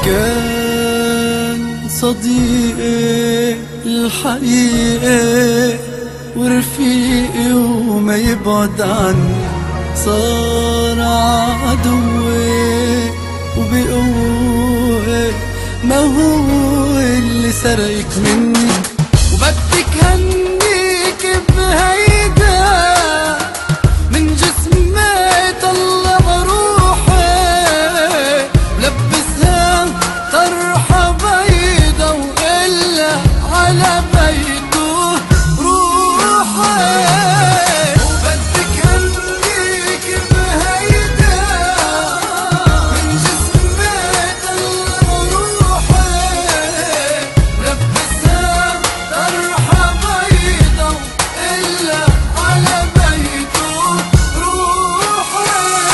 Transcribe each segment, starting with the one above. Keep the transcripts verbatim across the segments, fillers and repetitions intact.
كان صديقي الحقيقي ورفيقي وما يبعد عني، صار عدوي وبقوي، ما هو اللي سرقك مني وبدك هنيك بهيدا من جسمي طلع روحي، لبسها طرحة بيضا وإلا على بيته روحي، وبدك هنيك بهيدا من جسمي طلع روحي، لبسها طرحة بيضا وإلا على بيته روحي.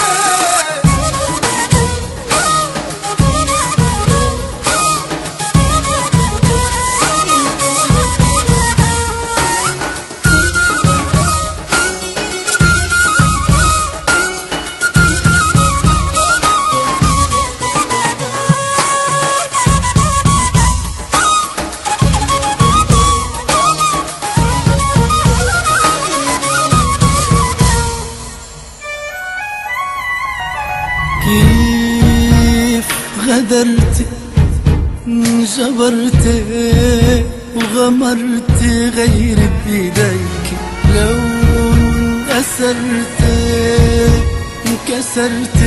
كيف غدرتي انجبرتي وغمرتي غير بيديك، لو انكسرتي انكسرتي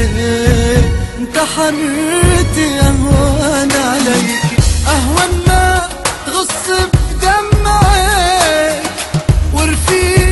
انتحرتي اهون عليك، اهون ما تغص بدمعك ورفيق